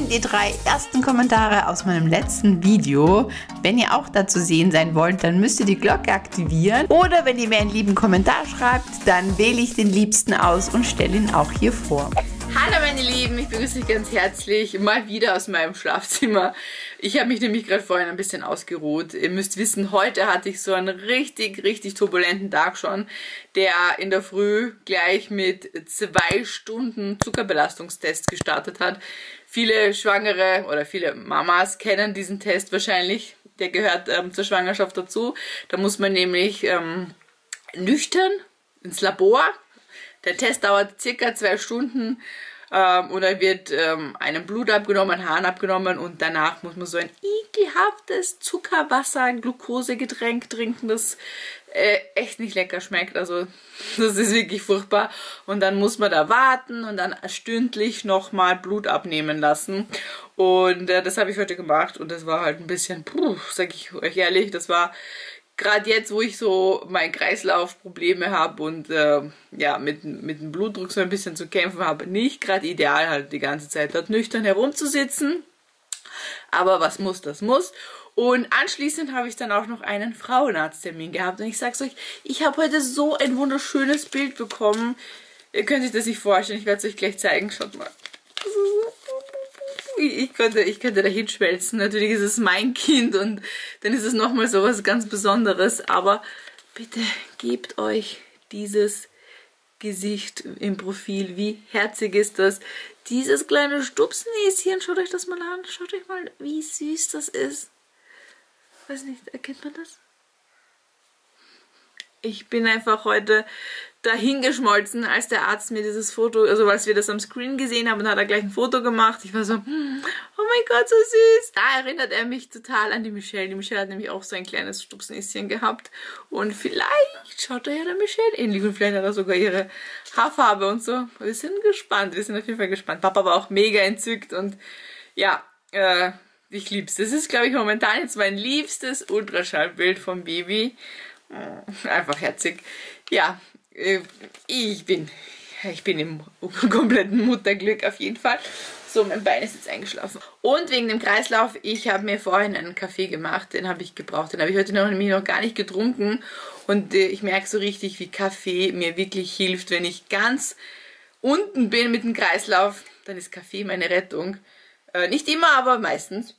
sind die 3 ersten Kommentare aus meinem letzten Video. Wenn ihr auch dazu sehen sein wollt, dann müsst ihr die Glocke aktivieren. Oder wenn ihr mir einen lieben Kommentar schreibt, dann wähle ich den liebsten aus und stelle ihn auch hier vor. Hallo meine Lieben, ich begrüße euch ganz herzlich mal wieder aus meinem Schlafzimmer. Ich habe mich nämlich gerade vorhin ein bisschen ausgeruht. Ihr müsst wissen, heute hatte ich so einen richtig turbulenten Tag schon, der in der Früh gleich mit 2 Stunden Zuckerbelastungstest gestartet hat. Viele Schwangere oder viele Mamas kennen diesen Test wahrscheinlich. Der gehört zur Schwangerschaft dazu. Da muss man nämlich nüchtern ins Labor. Der Test dauert circa 2 Stunden und dann wird einem Blut abgenommen, Haaren abgenommen und danach muss man so ein ekelhaftes Zuckerwasser-Glukosegetränk trinken, das echt nicht lecker schmeckt. Also das ist wirklich furchtbar. Und dann muss man da warten und dann stündlich nochmal Blut abnehmen lassen. Und das habe ich heute gemacht und das war halt ein bisschen, sage ich euch ehrlich, das war gerade jetzt, wo ich so mein Kreislaufprobleme habe und ja, mit dem Blutdruck so ein bisschen zu kämpfen habe, nicht gerade ideal, halt die ganze Zeit dort nüchtern herumzusitzen. Aber was muss, das muss. Und anschließend habe ich dann auch noch einen Frauenarzttermin gehabt. Und ich sag's euch, ich habe heute so ein wunderschönes Bild bekommen. Ihr könnt euch das nicht vorstellen, ich werde es euch gleich zeigen. Schaut mal. Ich könnte da hinschmelzen. Natürlich ist es mein Kind und dann ist es nochmal so was ganz Besonderes. Aber bitte gebt euch dieses Gesicht im Profil. Wie herzig ist das? Dieses kleine Stupsnäschen. Schaut euch das mal an. Schaut euch mal, wie süß das ist. Weiß nicht, erkennt man das? Ich bin einfach heute dahingeschmolzen, als der Arzt mir dieses Foto, also als wir das am Screen gesehen haben, und hat er gleich ein Foto gemacht. Ich war so, oh mein Gott, so süß. Da erinnert er mich total an die Michelle. Die Michelle hat nämlich auch so ein kleines Stupsnäschen gehabt. Und vielleicht schaut er ja der Michelle ähnlich und vielleicht hat er sogar ihre Haarfarbe und so. Wir sind gespannt, wir sind auf jeden Fall gespannt. Papa war auch mega entzückt und ja, ich lieb's. Das ist, glaube ich, momentan jetzt mein liebstes Ultraschallbild vom Baby. Einfach herzig. Ja, ich bin im kompletten Mutterglück auf jeden Fall. So, mein Bein ist jetzt eingeschlafen. Und wegen dem Kreislauf, ich habe mir vorhin einen Kaffee gemacht, den habe ich gebraucht. Den habe ich heute nämlich noch gar nicht getrunken. Und ich merke so richtig, wie Kaffee mir wirklich hilft. Wenn ich ganz unten bin mit dem Kreislauf, dann ist Kaffee meine Rettung. Nicht immer, aber meistens.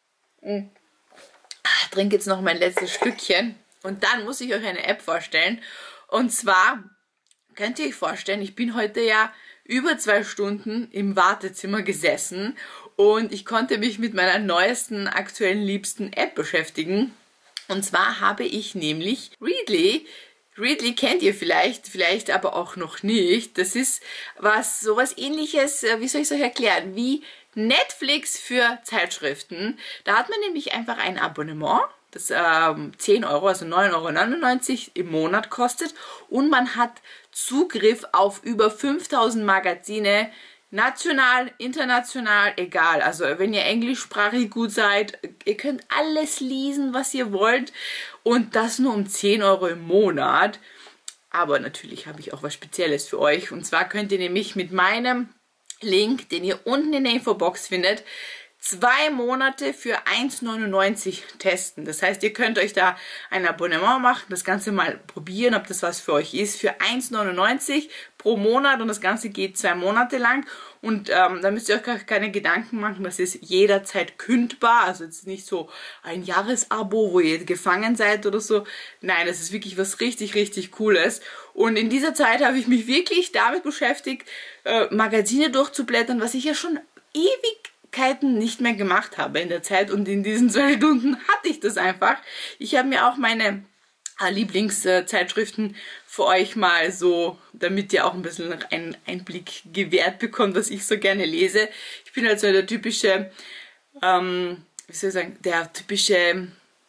Trinke jetzt noch mein letztes Stückchen. Und dann muss ich euch eine App vorstellen. Und zwar könnt ihr euch vorstellen, ich bin heute ja über 2 Stunden im Wartezimmer gesessen und ich konnte mich mit meiner neuesten, aktuellen, liebsten App beschäftigen. Und zwar habe ich nämlich Readly. Readly kennt ihr vielleicht aber auch noch nicht. Das ist sowas ähnliches, wie soll ich es euch erklären, wie Netflix für Zeitschriften. Da hat man nämlich einfach ein Abonnement, das 10 Euro, also 9,99 € im Monat kostet und man hat Zugriff auf über 5000 Magazine, national, international, egal. Also wenn ihr englischsprachig gut seid, ihr könnt alles lesen, was ihr wollt und das nur um 10 Euro im Monat. Aber natürlich habe ich auch was Spezielles für euch und zwar könnt ihr nämlich mit meinem Link, den ihr unten in der Infobox findet, 2 Monate für 1,99 € testen. Das heißt, ihr könnt euch da ein Abonnement machen, das Ganze mal probieren, ob das was für euch ist, für 1,99 € pro Monat und das Ganze geht 2 Monate lang und da müsst ihr euch gar keine Gedanken machen, das ist jederzeit kündbar, also jetzt nicht so ein Jahresabo, wo ihr gefangen seid oder so. Nein, das ist wirklich was richtig Cooles und in dieser Zeit habe ich mich wirklich damit beschäftigt, Magazine durchzublättern, was ich ja schon Ewigkeiten nicht mehr gemacht habe in der Zeit und in diesen 2 Stunden hatte ich das einfach. Ich habe mir auch meine Lieblingszeitschriften für euch mal so, damit ihr auch ein bisschen einen Einblick gewährt bekommt, was ich so gerne lese. Ich bin halt so der typische, wie soll ich sagen, der typische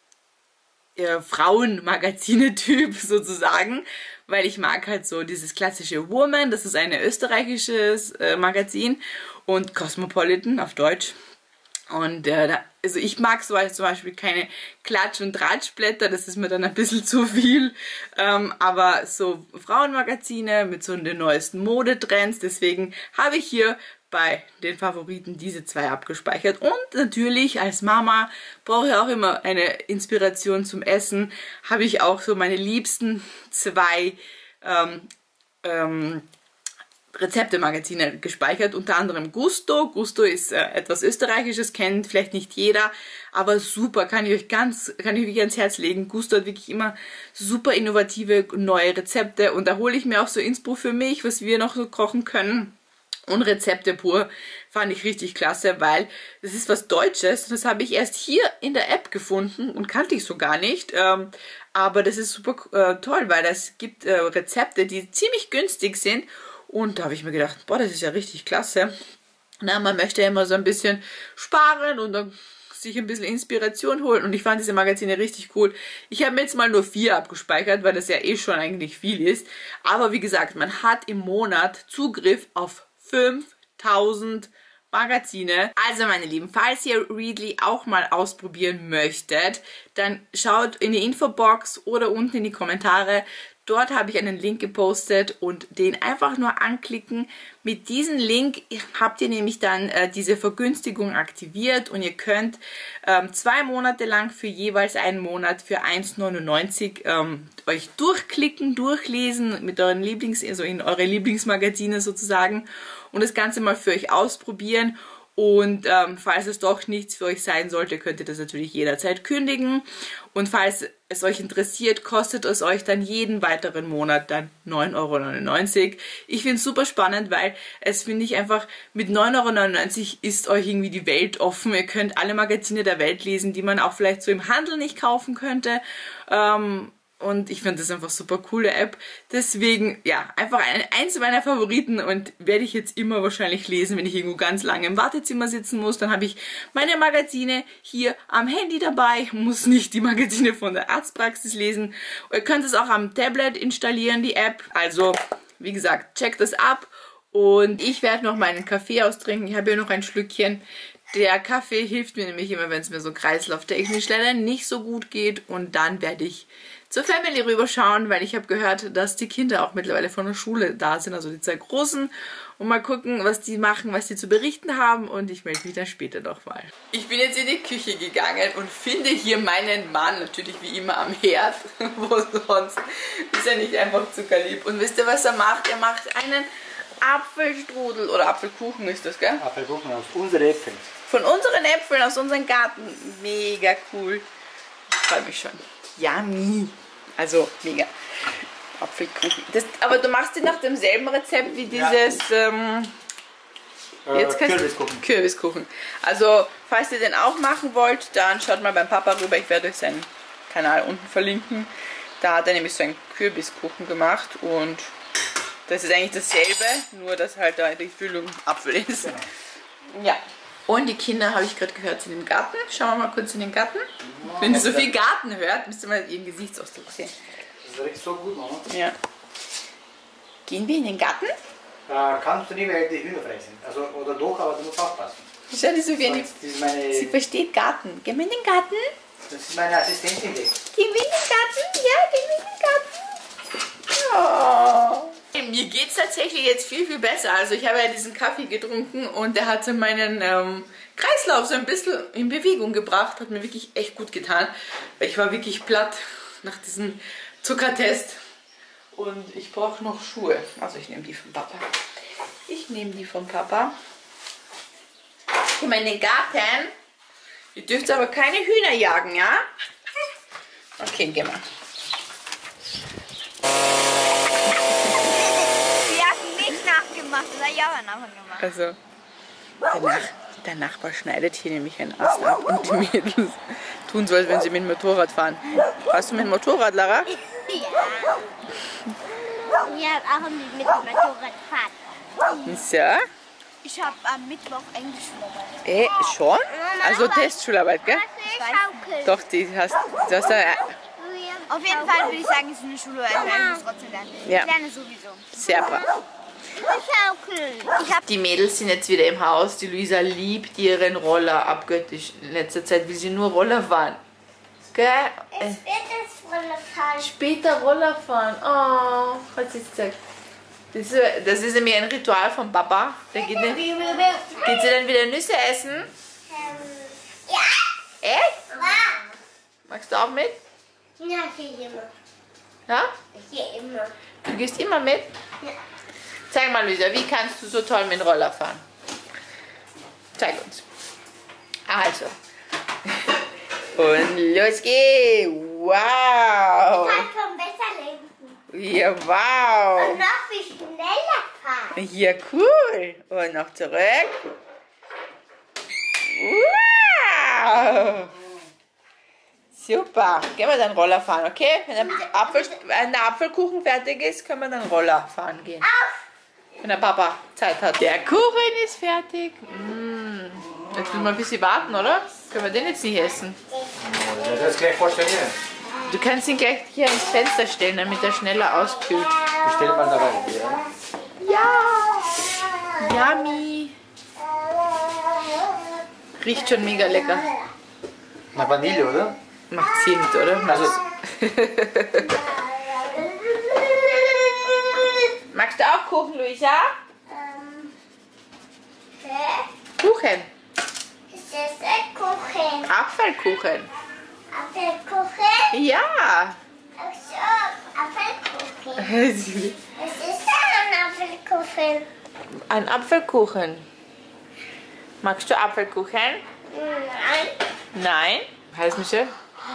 Frauenmagazine-Typ sozusagen, weil ich mag halt so dieses klassische Woman, das ist ein österreichisches Magazin und Cosmopolitan auf Deutsch. Und also ich mag so zum Beispiel keine Klatsch- und Tratschblätter, das ist mir dann ein bisschen zu viel. Aber so Frauenmagazine mit so den neuesten Modetrends, deswegen habe ich hier bei den Favoriten diese 2 abgespeichert. Und natürlich als Mama brauche ich auch immer eine Inspiration zum Essen. Habe ich auch so meine liebsten 2 Rezeptemagazine gespeichert, unter anderem Gusto. Gusto ist etwas Österreichisches, kennt vielleicht nicht jeder, aber super, kann ich euch ans Herz legen. Gusto hat wirklich immer super innovative neue Rezepte und da hole ich mir auch so Inspo für mich, was wir noch so kochen können. Und Rezepte pur fand ich richtig klasse, weil das ist was Deutsches. Das habe ich erst hier in der App gefunden und kannte ich so gar nicht. Aber das ist super toll, weil es gibt Rezepte, die ziemlich günstig sind. Und da habe ich mir gedacht, boah, das ist ja richtig klasse. Na, man möchte ja immer so ein bisschen sparen und dann sich ein bisschen Inspiration holen. Und ich fand diese Magazine richtig cool. Ich habe mir jetzt mal nur 4 abgespeichert, weil das ja eh schon eigentlich viel ist. Aber wie gesagt, man hat im Monat Zugriff auf 5000 Magazine. Also meine Lieben, falls ihr Readly auch mal ausprobieren möchtet, dann schaut in die Infobox oder unten in die Kommentare. Dort habe ich einen Link gepostet und den einfach nur anklicken. Mit diesem Link habt ihr nämlich dann diese Vergünstigung aktiviert und ihr könnt 2 Monate lang für jeweils einen Monat für 1,99 euch durchklicken, durchlesen mit euren also in eure Lieblingsmagazine sozusagen und das Ganze mal für euch ausprobieren. Und falls es doch nichts für euch sein sollte, könnt ihr das natürlich jederzeit kündigen. Und falls es euch interessiert, kostet es euch dann jeden weiteren Monat dann 9,99 €. Ich finde es super spannend, weil es finde ich einfach, mit 9,99 € ist euch irgendwie die Welt offen. Ihr könnt alle Magazine der Welt lesen, die man auch vielleicht so im Handel nicht kaufen könnte. Und ich finde das einfach super coole App. Deswegen, ja, einfach eins meiner Favoriten und werde ich jetzt immer wahrscheinlich lesen, wenn ich irgendwo ganz lange im Wartezimmer sitzen muss. Dann habe ich meine Magazine hier am Handy dabei, muss nicht die Magazine von der Arztpraxis lesen. Ihr könnt es auch am Tablet installieren, die App. Also, wie gesagt, checkt das ab. Und ich werde noch meinen Kaffee austrinken. Ich habe hier noch ein Schlückchen. Der Kaffee hilft mir nämlich immer, wenn es mir so kreislauftechnisch leider nicht so gut geht. Und dann werde ich zur Family rüberschauen, weil ich habe gehört, dass die Kinder auch mittlerweile von der Schule da sind, also die 2 Großen. Und mal gucken, was die machen, was die zu berichten haben. Und ich melde mich dann später nochmal. Ich bin jetzt in die Küche gegangen und finde hier meinen Mann, natürlich wie immer am Herd. Wo sonst ist er nicht einfach zuckerlieb. Und wisst ihr, was er macht? Er macht einen Apfelstrudel oder Apfelkuchen ist das, gell? Apfelkuchen aus unseren Äpfeln. Von unseren Äpfeln aus unserem Garten. Mega cool. Ich freue mich schon. Yummy. Also mega. Apfelkuchen. Aber du machst den nach demselben Rezept wie dieses Kürbiskuchen. Kürbiskuchen. Also falls ihr den auch machen wollt, dann schaut mal beim Papa rüber. Ich werde euch seinen Kanal unten verlinken. Da hat er nämlich so einen Kürbiskuchen gemacht und das ist eigentlich dasselbe, nur dass halt da die Füllung Apfel ist. Genau. Ja. Und die Kinder, habe ich gerade gehört, sind im Garten. Schauen wir mal kurz in den Garten. Wenn ihr so viel Garten hört, müsst ihr mal ihren Gesichtsausdruck sehen. Das riecht so gut, Mama. Ja. Gehen wir in den Garten? Kannst du nicht, weil die Hühner frei sind. Also, oder doch, aber du musst aufpassen. Schau, die Sophie, sie versteht Garten. Gehen wir in den Garten? Das ist meine Assistentin. Gehen wir in den Garten? Ja, gehen wir in den Garten. Oh. Mir geht es tatsächlich jetzt viel, viel besser. Also ich habe ja diesen Kaffee getrunken und der hat so meinen Kreislauf so ein bisschen in Bewegung gebracht. Hat mir wirklich echt gut getan. Weil ich war wirklich platt nach diesem Zuckertest. Und ich brauche noch Schuhe. Also ich nehme die von Papa. Gehen wir in den Garten. Ihr dürft aber keine Hühner jagen, ja? Okay, gehen wir. Nachgemacht, das habe ich aber nachher gemacht. Also, der Nachbar schneidet hier nämlich einen Ast ab und die Mädels tun so, als wenn sie mit dem Motorrad fahren. Hast du mit dem Motorrad, Lara? Ja. Ich habe auch mit dem Motorrad gefahren. So. Ich habe am Mittwoch Englischschularbeit. Schon? Also Testschularbeit, gell? Schaukel. Doch, du hast da. Auf jeden Fall würde ich sagen, es ist eine Schularbeit, weil ich muss trotzdem lernen. Ja. Ich lerne sowieso. Sehr brav. Die Mädels sind jetzt wieder im Haus. Die Luisa liebt ihren Roller abgöttisch. In letzter Zeit will sie nur Roller fahren. Gell? Es wird das Roller fahren. Später Roller fahren. Oh, hat sie gesagt. Das ist nämlich ein Ritual von Papa. Geht sie dann wieder Nüsse essen? Ja. Echt? Magst du auch mit? Ja, ich gehe immer. Ja? Ich gehe immer. Du gehst immer mit? Ja. Zeig mal, Luisa, wie kannst du so toll mit dem Roller fahren? Zeig uns. Also. Und los geht's. Wow. Ich kann schon besser lenken. Ja, wow. Und noch viel schneller fahren. Ja, cool. Und noch zurück. Wow. Super. Gehen wir dann Roller fahren, okay? Wenn der Apfelkuchen fertig ist, können wir dann Roller fahren gehen. Wenn der Papa Zeit hat. Der Kuchen ist fertig. Jetzt müssen wir ein bisschen warten, oder? Können wir den jetzt nicht essen? Ja, das ist gleich vorstellen. Du kannst ihn gleich hier ins Fenster stellen, damit er schneller auskühlt. Ich stelle mal da rein. Ja. Yummy. Riecht schon mega lecker. Nach Vanille, oder? Macht Zimt, oder? Also, Magst du auch Kuchen, Luisa? Kuchen. Das ist ein Kuchen. Apfelkuchen. Apfelkuchen? Ja. Ach so, Apfelkuchen. Es ist ein Apfelkuchen. Ein Apfelkuchen. Magst du Apfelkuchen? Nein. Nein. Heiß, Michelle?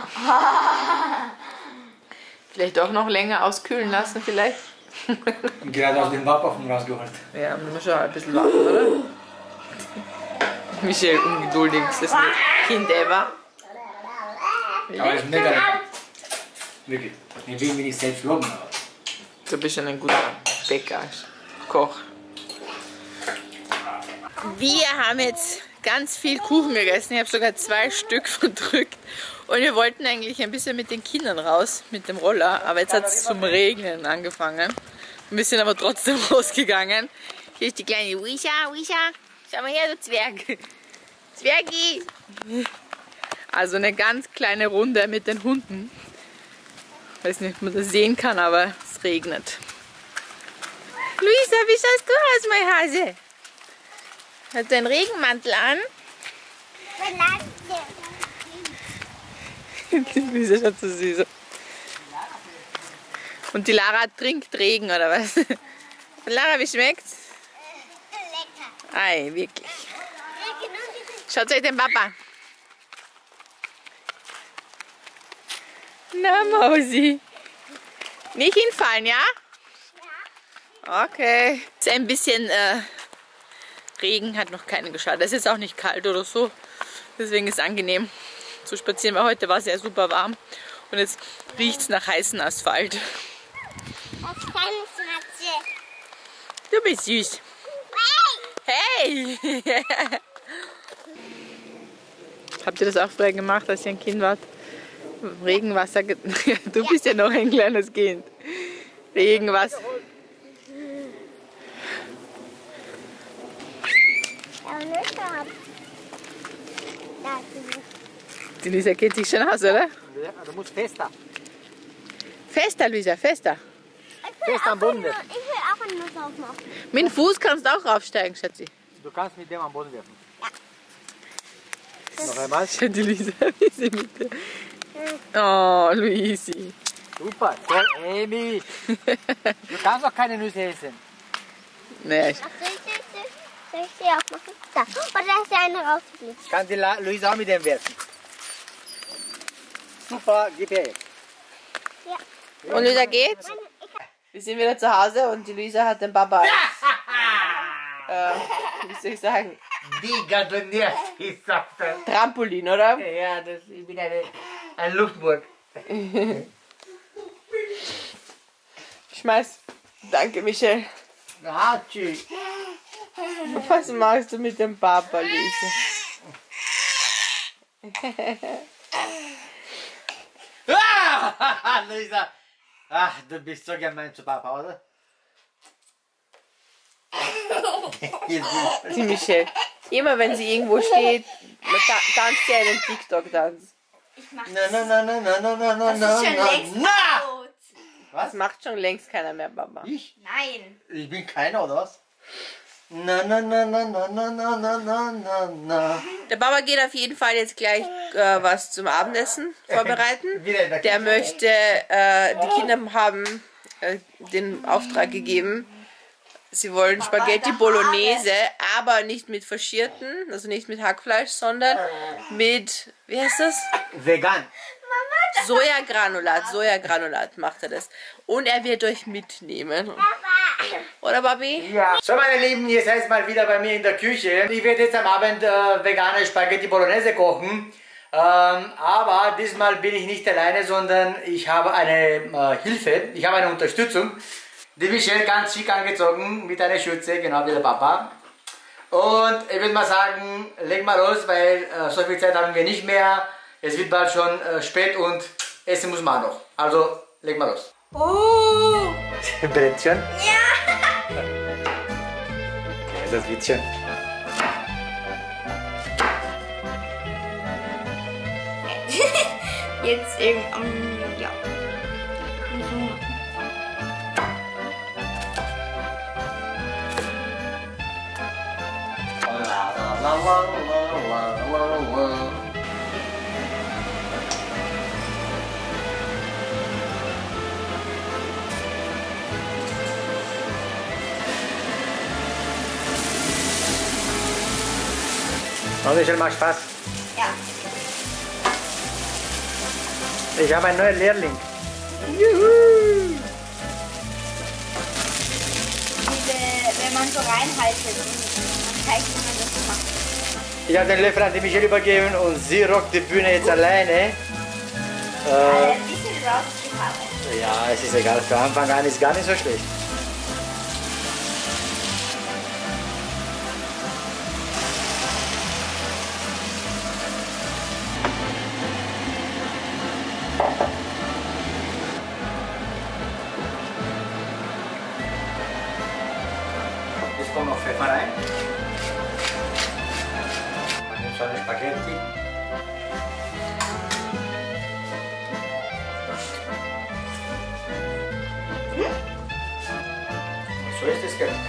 Vielleicht auch noch länger auskühlen lassen, vielleicht? gerade aus dem Backofen rausgeholt. Ja, müssen wir schon ein bisschen warten, oder? Michelle, ungeduldig, das ist nicht Kind ever. Aber es ist mega lecker. Wirklich. Ich will mich nicht selbst loben, aber. Du bist schon ein guter Bäcker, Koch. Wir haben jetzt ganz viel Kuchen gegessen. Ich habe sogar 2 Stück verdrückt. Und wir wollten eigentlich ein bisschen mit den Kindern raus, mit dem Roller. Aber jetzt hat es zum Regnen angefangen. Wir sind aber trotzdem rausgegangen. Hier ist die kleine Luisa. Luisa, schau mal her, du Zwerg. Zwergi. Also eine ganz kleine Runde mit den Hunden. Ich weiß nicht, ob man das sehen kann, aber es regnet. Luisa, wie schaust du aus, mein Hase? Hat deinen Regenmantel an? Die Luisa schaut so süß aus. Und die Lara trinkt Regen, oder was? Lara, wie schmeckt's? Lecker. Ei, wirklich. Schaut euch den Papa. Na, Mausi. Nicht hinfallen, ja? Ja. Okay. Ist ein bisschen Regen, hat noch keinen geschadet. Es ist jetzt auch nicht kalt oder so. Deswegen ist es angenehm zu spazieren, weil heute war es ja super warm. Und jetzt riecht es nach heißem Asphalt. Du bist süß. Hey! Habt ihr das auch früher gemacht, als ihr ein Kind wart? Regenwasser. Du bist ja noch ein kleines Kind. Regenwasser. Die Luisa kennt sich schon aus, oder? Du musst fester. Fester, Luisa, fester. Fest am Boden werfen. Ich will auch einen Nuss aufmachen. Mit dem Fuß kannst du auch raufsteigen, Schatzi. Du kannst mit dem am Boden werfen. Ja. Noch einmal. Schau die Luisa, wie sie mit dir. Oh, Luisi. Super, toll, Amy. Du kannst doch keine Nüsse essen. Nee, Soll ich sie aufmachen? Da. Und da ist ja eine rausgeflogen. Kann die Luisa auch mit dem werfen. Super, gib her jetzt. Ja. und Luisa geht's? Wir sind wieder zu Hause und die Luisa hat den Papa als, wie soll ich sagen, Digga, du nervst, ich sag das. Trampolin, oder? Ja, ich bin ein Luftburg. Schmeiß. Danke, Michelle. Ah, tschüss. Was machst du mit dem Papa, Luisa? Ah, Luisa. Ach, du bist so gemein zu Papa, oder? Die Michelle. Immer wenn sie irgendwo steht, tanzt sie einen TikTok-Tanz. Na, na, na, na, na, na, na, na, Das ist schon na, längst na. tot. Das macht schon längst keiner mehr, Papa. Ich? Nein. Ich bin keiner, oder was? Na, na, na, na, na, na, na, na, na, na, na. Der Papa geht auf jeden Fall jetzt gleich was zum Abendessen vorbereiten. Wieder in der Der Küche. möchte, die Kinder haben den Auftrag gegeben, sie wollen Spaghetti Bolognese, aber nicht mit faschierten, also nicht mit Hackfleisch, sondern mit, wie heißt das? Vegan. Sojagranulat macht er das. Und er wird euch mitnehmen. Oder, Babi? Ja. So, meine Lieben, ihr seid mal wieder bei mir in der Küche. Ich werde jetzt am Abend vegane Spaghetti Bolognese kochen. Aber diesmal bin ich nicht alleine, sondern ich habe eine Hilfe. Ich habe eine Unterstützung. Die Michelle ganz schick angezogen mit einer Schürze, genau wie der Papa. Und ich würde mal sagen, leg mal los, weil so viel Zeit haben wir nicht mehr. Es wird bald schon spät und essen muss man noch. Also, leg mal los. Oh. Brennt schon? Ja. Okay, das wird schon. Jetzt ja. La, la, la, la, la, la, la. Und Michelle, macht Spaß. Ja. Ich habe einen neuen Lehrling. Wenn man so reinhaltet, dann zeigt wie man das so macht. Ich habe den Löffel an die Michelle übergeben und sie rockt die Bühne jetzt alleine. Ein bisschen rausgehauen. Ja, es ist egal. Für Anfang an ist gar nicht so schlecht. Jetzt kommt noch Pfeffer rein. Man nimmt so eine Spaghetti. So ist es gemacht.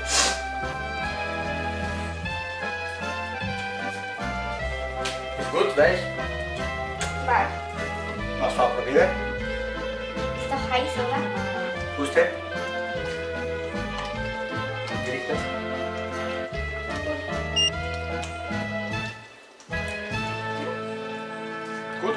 Ist gut, weich? Was? Machst du auch probieren? Ist doch heiß, oder? Huste. Wie riecht das? Gut.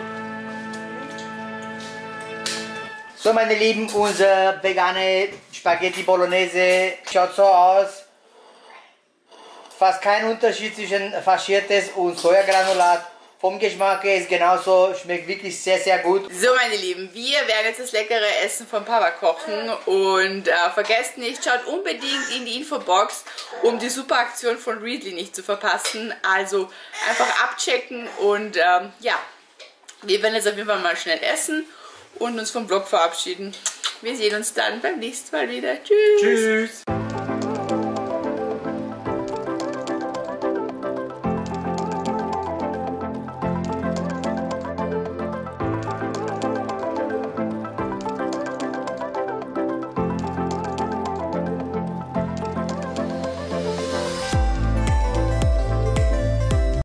So, meine Lieben, unser vegane Spaghetti Bolognese schaut so aus. Fast kein Unterschied zwischen faschiertes und Sojagranulat. Vom Geschmack her ist genauso, schmeckt wirklich sehr, sehr gut. So, meine Lieben, wir werden jetzt das leckere Essen vom Papa kochen und vergesst nicht, schaut unbedingt in die Infobox, um die super Aktion von Readly nicht zu verpassen. Also einfach abchecken und ja, wir werden jetzt auf jeden Fall mal schnell essen und uns vom Vlog verabschieden. Wir sehen uns dann beim nächsten Mal wieder. Tschüss! Tschüss!